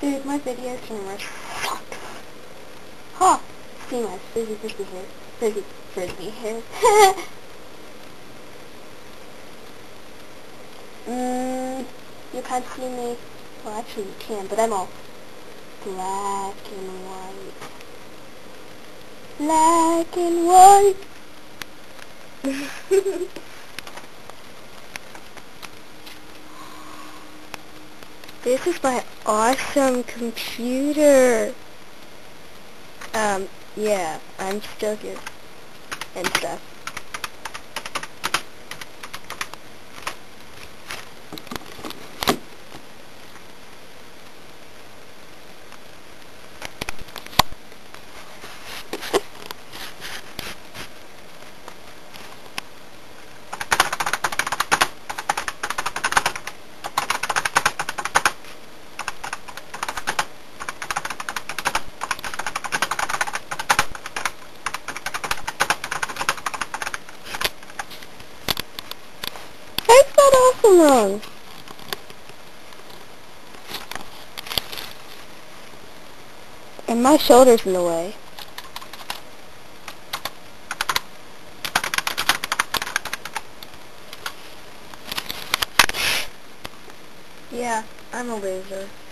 Dude, my video camera sucks. Ha! See my frizzy hair. Frizzy hair. You can't see me. Well, actually you can, but I'm all black and white. Black and white. This is my awesome computer. Yeah, I'm still here and stuff. I got awesome wrong. And my shoulder's in the way. Yeah, I'm a loser.